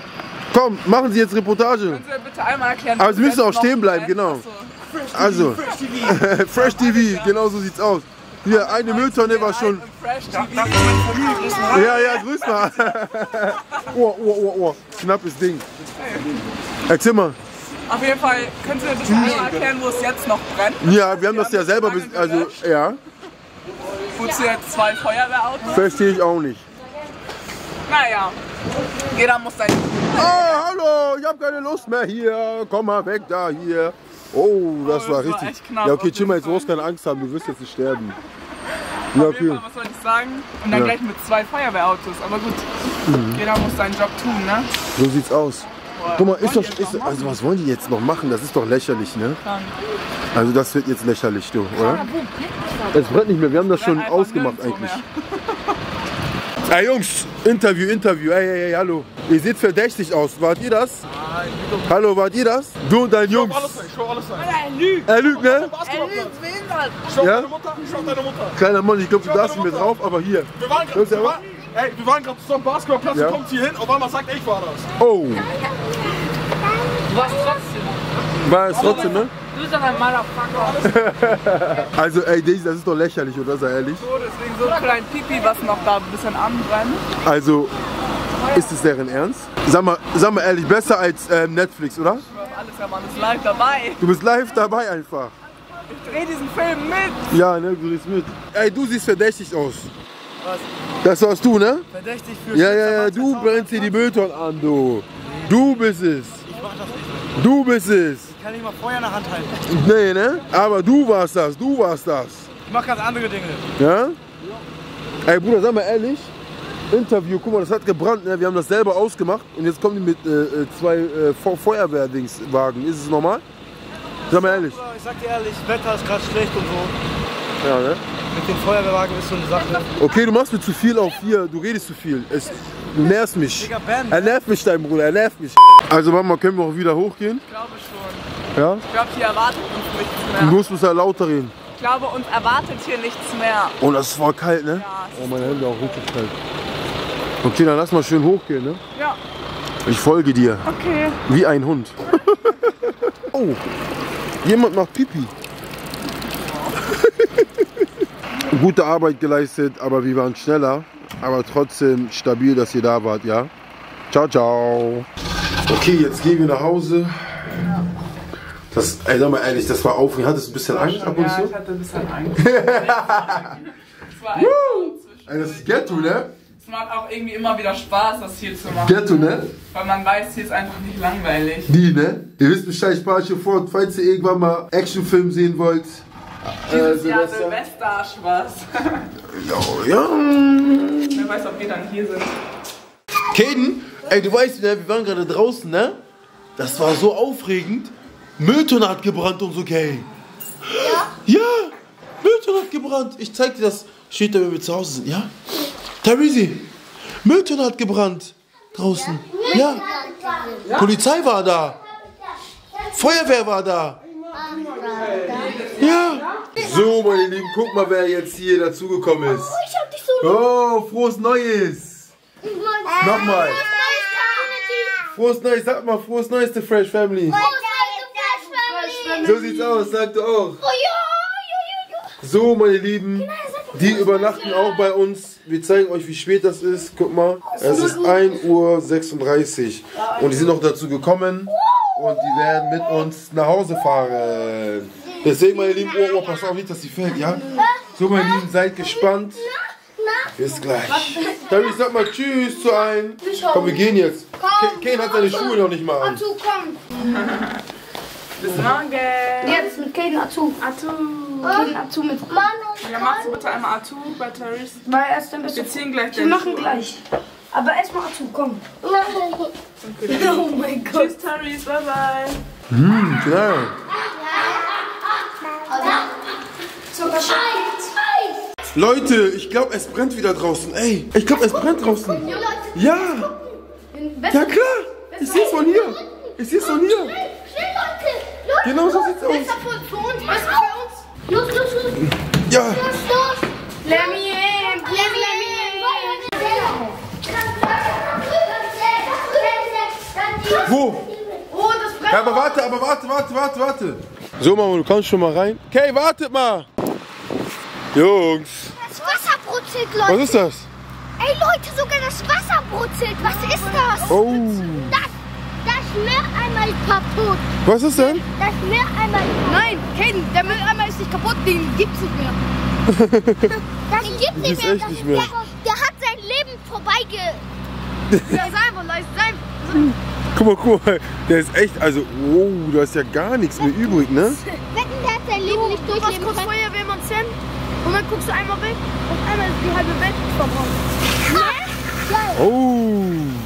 Komm, machen Sie jetzt Reportage. Können Sie bitte einmal erklären, Aber Sie müssen auch noch stehen bleiben, brennt? genau. Achso. Also, Fresh T V, genau so sieht's aus. Hier, eine Mülltonne war schon. Fresh T V. Darf ich meine Familie grüßen? Ja, ja, grüß mal. Oh, oh, oh, oh. Knappes Ding. Erzähl mal. Auf jeden Fall, können Sie mir bitte einmal erklären, wo es jetzt noch brennt? Ja, wir haben das ja selber, bis, also, ja. Wozu jetzt zwei Feuerwehrautos? Verstehe ich auch nicht. Naja, jeder muss sein. Oh, hallo, ich habe keine Lust mehr hier. Komm mal weg da hier. Oh, das war war richtig. echt knapp, Ja, okay, auf chill mal, jeden jetzt brauchst du keine Angst haben, du wirst jetzt nicht sterben. Auf Ja, jeden okay. Fall, was soll ich sagen? Und dann Ja. gleich mit zwei Feuerwehrautos. Aber gut, jeder muss seinen Job tun, ne? So sieht's aus. Boah, Guck mal, ist wollen doch, die jetzt ist, noch also machen? was wollen die jetzt noch machen? Das ist doch lächerlich, ne? Krank. Also das wird jetzt lächerlich, du, oder? Es brennt nicht mehr, wir haben das schon Einfach ausgemacht nirgendwo eigentlich. mehr. Ey Jungs, Interview, Interview, ey, ey, ey, hallo. Ihr seht verdächtig aus, wart ihr das? Hallo, wart ihr das? Du und dein Jungs. Ich schau alles sein. Er lügt. Er lügt, ne? Er lügt, wen das? Ich schau Ja? deine Mutter, ich schau deine Mutter. Kleiner Mann, ich glaube, du darfst nicht mehr drauf, aber hier. Wir waren Das ist ja gerade was? Ey, wir waren gerade zusammen am Basketballplatz, Ja. du kommst hier hin, auf einmal sagt, ich war das. Oh, Du warst trotzdem. war es trotzdem, ne? Du bist doch ein Motherfucker. Also, ey, Daisy, das ist doch lächerlich, oder? Sei ehrlich. So, deswegen so ein kleines Pipi, was noch da ein bisschen anbrennt. Also, ist es deren Ernst? Sag mal, sag mal ehrlich, besser als ähm, Netflix, oder? Alles, ja, man ist live dabei. Du bist live dabei einfach. Ich dreh diesen Film mit. Ja, ne, du siehst mit. Ey, du siehst verdächtig aus. Was? Das warst du, ne? Verdächtig für Ja, ja, ja, du brennst hier die Mülltonnen an, du. Du bist es. Ich mach das nicht. Du bist es. Ich kann nicht mal Feuer in der Hand halten. Nee, ne? Aber du warst das, du warst das. Ich mach ganz andere Dinge. Ja? Ey, Bruder, sag mal ehrlich. Interview, guck mal, das hat gebrannt, ne? Wir haben das selber ausgemacht und jetzt kommen die mit äh, zwei äh, Fe- Feuerwehrdingswagen. Ist es normal? Sag mal ehrlich. Ich sag dir ehrlich, Wetter ist gerade schlecht und so. Ja, ne? Mit dem Feuerwehrwagen ist so eine Sache. Okay, du machst mir zu viel auf hier, du redest zu viel. Es, du nervst mich. Digga, Ben. Er nervt mich, dein Bruder, er nervt mich. Also Mama, können wir auch wieder hochgehen? Ich glaube schon. Ja? Ich glaube, hier erwartet uns nichts Du mehr. musst ein bisschen lauter reden. Ich glaube, uns erwartet hier nichts mehr. Oh, das war kalt, ne? Ja, es Oh, meine Hände auch richtig kalt. Okay, dann lass mal schön hochgehen, ne? Ja, Ich folge dir. okay. Wie ein Hund. Oh, jemand macht Pipi. Gute Arbeit geleistet, aber wir waren schneller. Aber trotzdem stabil, dass ihr da wart, ja? Ciao, ciao. Okay, jetzt gehen wir nach Hause. Das, ey, sag mal ehrlich, das war aufregend. Hattest du ein bisschen Angst ab und Ja, zu? ich hatte ein bisschen Angst. Es war einfach zwischen. Ey, das ist Ghetto, ne? Es macht auch irgendwie immer wieder Spaß, das hier zu machen. Ghetto, ne? Weil man weiß, hier ist einfach nicht langweilig. Die, ne? Ihr wisst Bescheid, ich fahre sofort, falls ihr irgendwann mal Actionfilm sehen wollt. Dieses äh, Jahr Silvester. Silvester, Spaß. Ja, ja. Wer weiß, ob wir dann hier sind. Kaden, ey, du weißt, ne, wir waren gerade draußen, ne? Das war so aufregend. Mülltonne hat gebrannt und so, Kay. Ja? Ja, Mülltonne hat gebrannt. Ich zeig dir das. Steht da, wenn wir zu Hause sind, ja? Therese, Mülltonne hat gebrannt. Draußen. Ja. Polizei war da. Feuerwehr war da. Ja. So, meine Lieben, guck mal, wer jetzt hier dazugekommen ist. Ich hab dich so Oh, frohes Neues. Nochmal. Frohes Neues, sag mal, frohes Neues, The Fresh Family. So sieht's aus, sag du auch. So, meine Lieben, die übernachten auch bei uns. Wir zeigen euch, wie spät das ist. Guck mal, es ist ein Uhr sechsunddreißig. Und die sind noch dazu gekommen. Und die werden mit uns nach Hause fahren. Deswegen, meine Lieben, oh, oh, pass auf, nicht, dass sie fällt, ja? So, meine Lieben, seid gespannt. Bis gleich. Dann ich sag mal Tschüss zu allen. Komm, wir gehen jetzt. Kane hat seine Schuhe noch nicht mal an. Atu, komm. Bis morgen. Jetzt mit Kaden Atu. Atu. Kaden Atu mit Manu. Ja, machst du bitte einmal Atu bei Therese? Weil erst dann bist Wir du. ziehen gleich Wir den machen Schuh. gleich. Aber erstmal Atu, komm. Oh mein Gott. Tschüss, Therese, bye bye. Hm, klar. Leute, ich glaube, es brennt wieder draußen. Ey, ich glaube, es brennt draußen. Ja. Ja, klar. Ich sehe es von hier. Ich sehe es von hier. Genau so sieht's aus. Für uns, was für uns? Los, los, los. Ja. Los, los. Let me in. Let me in. Wo? Oh, das brennt. Ja, aber warte, aber warte, warte, warte, warte. So, Mama, du kommst schon mal rein. Okay, wartet mal. Jungs. Das Wasser brutzelt, Leute. Was ist das? Ey, Leute, sogar das Wasser brutzelt. Was ist das? Oh. Das, das Mülleimer ist kaputt. Was ist denn? Das Mülleimer ist kaputt. Nein, Kaden, der Mülleimer ist nicht kaputt, den gibt's nicht mehr. Das gibt's nicht Gibt's mehr. echt nicht mehr. Der, der hat sein Leben vorbeige... Ja, sei einfach leise, sei. Guck mal, guck mal. Der ist echt, also, wow, du hast ja gar nichts mehr übrig, ne? Wetten, der hat sein Leben nicht Du machst durchleben kurz können. Feuerwehrmann Sam und dann guckst du einmal weg und einmal ist die halbe Welt verbraucht. Oh.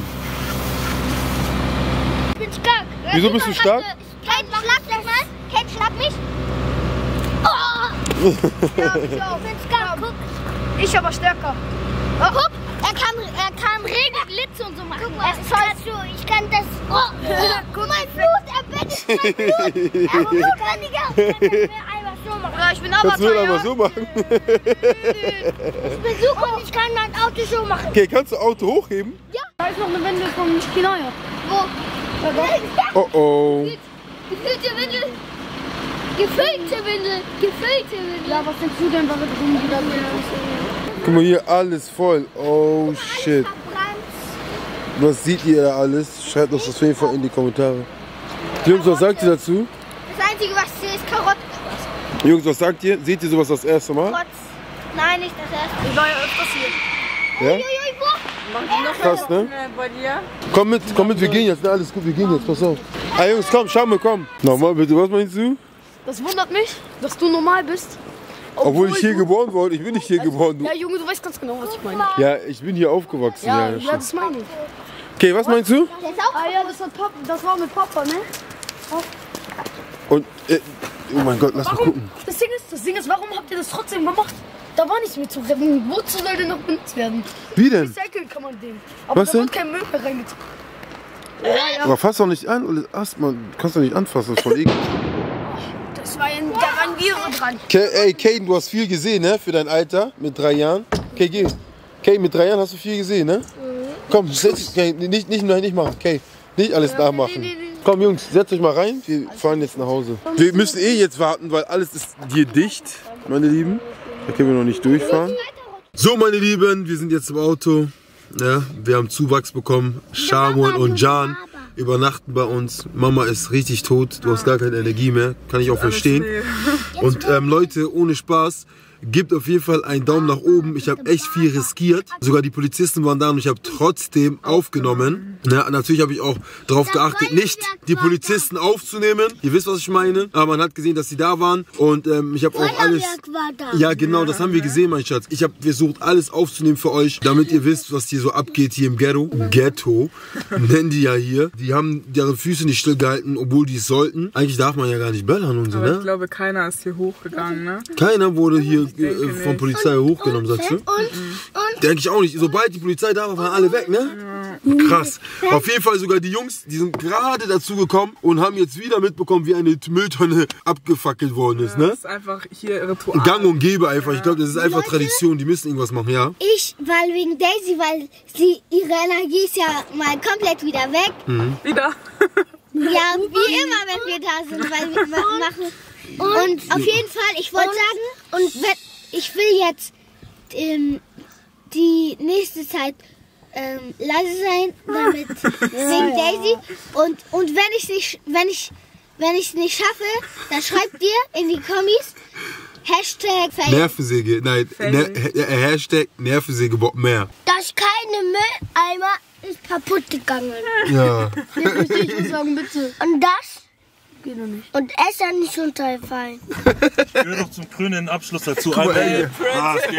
Ich bin stark. Wieso bist du stark? Kein schlag mich mal. Kein schlag mich. Oh. Ja, ich Ich auch. bin stark. Guck. Ich aber stärker. Guck. Er kann, er kann Regen, Blitze und so machen. Guck mal, das kannst du. Ich kann das. Oh. Guck mein Blut. Er bettet mein Blut. Er Blutwendiger. Ich kann einfach so machen. Ja, ich bin Kannst du Avatar, das aber ja. so machen? Ich bin super und ich kann mein Auto so machen. Okay, kannst du Auto hochheben? Da ist noch eine Windel vom Kinaya. Wo? Oh oh. Gefüllte Windel. Gefüllte Windel. Gefüllte Windel. Ja, was denkst du denn, was wir drin wieder ist? Guck mal hier, alles voll. Oh shit. Was seht ihr da alles? Schreibt uns das auf jeden Fall in die Kommentare. Jungs, was sagt ihr dazu? Das Einzige, was ich sehe, ist Karotten. Jungs, was sagt ihr? Seht ihr sowas das erste Mal? Trotz. Nein, nicht das erste. Ich war ja öfters hier. Ja? Uiuiui, wo? Krass, ne? Bei dir? Komm mit, komm mit, wir gehen jetzt. Na, alles gut, wir gehen jetzt, pass auf. Ah, Jungs, komm, schau mal, komm. Nochmal bitte, was meinst du? Das wundert mich, dass du normal bist. Obwohl ich hier geboren wurde, ich bin nicht hier geboren. Ja, Junge, du weißt ganz genau, was ich meine. Ja, ich bin hier aufgewachsen. Ja, Ja, ja, stimmt. das meine ich. Okay, was meinst du? Der ist auch. Ah ja, das, hat Papa, das war mit Papa, ne? Und, äh, oh mein Gott, lass mal gucken. Das Ding ist, das Ding ist, warum habt ihr das trotzdem gemacht? Da war nichts mehr zu retten. Wozu soll denn noch benutzt werden? Wie denn? Recyceln kann man den. Aber Was da denn? wird kein Müll mehr reingezogen. Ja, ja. Aber fass doch nicht an, oder ast, man, du kannst doch nicht anfassen, das ist voll eklig. Das war ja ein Garantiere dran. Okay, ey, Kaden, du hast viel gesehen, ne? Für dein Alter, mit drei Jahren. Okay, geh. Kaden, mit drei Jahren hast du viel gesehen, ne? Komm, setz dich, okay, nicht, nicht, nicht machen, okay. Nicht alles nachmachen. Komm, Jungs, setzt euch mal rein. Wir fahren jetzt nach Hause. Wir müssen eh jetzt warten, weil alles ist hier dicht, meine Lieben. Da können wir noch nicht durchfahren. So, meine Lieben, wir sind jetzt im Auto. Ja, wir haben Zuwachs bekommen. Shamon und Jan übernachten bei uns. Mama ist richtig tot. Du hast gar keine Energie mehr. Kann ich auch verstehen. Und ähm, Leute, ohne Spaß. Gebt auf jeden Fall einen Daumen nach oben. Ich habe echt viel riskiert. Sogar die Polizisten waren da und ich habe trotzdem aufgenommen. Ja, natürlich habe ich auch darauf geachtet, nicht die Polizisten aufzunehmen. Ihr wisst, was ich meine. Aber man hat gesehen, dass sie da waren. Und ähm, ich habe auch alles... Ja, genau, das haben wir gesehen, mein Schatz. Ich habe versucht, alles aufzunehmen für euch, damit ihr wisst, was hier so abgeht hier im Ghetto. Ghetto, nennen die ja hier. Die haben deren Füße nicht stillgehalten, obwohl die es sollten. Eigentlich darf man ja gar nicht böllern und so, Aber ich ne? glaube, keiner ist hier hochgegangen, ne? Keiner wurde hier äh, von Polizei hochgenommen, sagst du? Denke ich auch nicht. Sobald die Polizei da war, waren alle weg, ne? Krass. Auf jeden Fall sogar die Jungs, die sind gerade dazu gekommen und haben jetzt wieder mitbekommen, wie eine Mülltonne abgefackelt worden ist, ne? Das ist einfach hier Ritual. Gang und Gäbe einfach. Ich glaube, das ist einfach Tradition. Die müssen irgendwas machen, ja? Ich, weil wegen Daisy, weil sie, ihre Energie ist ja mal komplett wieder weg. Mhm. Wieder. Ja, wie immer, wenn wir da sind, weil wir ma- machen. Und auf jeden Fall, ich wollte sagen, und wenn, ich will jetzt ähm, die nächste Zeit ähm, leise sein, damit wegen Daisy. Und, und wenn ich nicht, wenn ich, wenn ich es nicht schaffe, dann schreibt ihr in die Kommis Hashtag Fail. Nervensäge, nein, ne, Hashtag Nervensäge Bob mehr. Das keine Mülleimer ist kaputt gegangen. Ja. Ich muss sagen, bitte. Und das? Geht doch nicht. Und er ist dann nicht runtergefallen. Ich will noch zum krönenden Abschluss dazu. Guck mal, Alter, ey. was geht?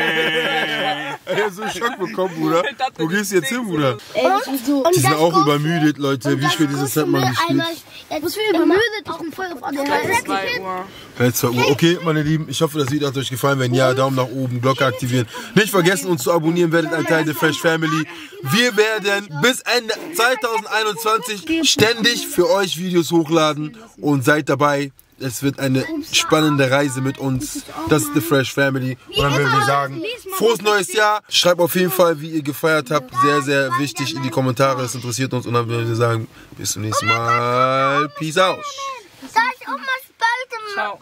Er hat so einen Schock bekommen, Bruder. Wo gehst du jetzt hin, Bruder? Ey, das ist so. Die sind auch übermüdet, Leute. Wie spät ist es? Hat man gespielt. Was für übermüdet? Ich bin voll auf A D H S. zwei Uhr. Jetzt zwei Uhr. Okay, meine Lieben, ich hoffe, das Video hat euch gefallen. Wenn ja, Daumen nach oben, Glocke aktivieren. Nicht vergessen, uns zu abonnieren, werdet ein Teil der Fresh Family. Wir werden bis Ende zweitausendeinundzwanzig ständig für euch Videos hochladen und seid dabei. Es wird eine spannende Reise mit uns. Das ist The Fresh Family. Und dann würden wir sagen, frohes neues Jahr. Schreibt auf jeden Fall, wie ihr gefeiert habt. Sehr, sehr wichtig in die Kommentare. Das interessiert uns. Und dann würden wir sagen, bis zum nächsten Mal. Peace out. Soll ich auch mal spalten? Ciao.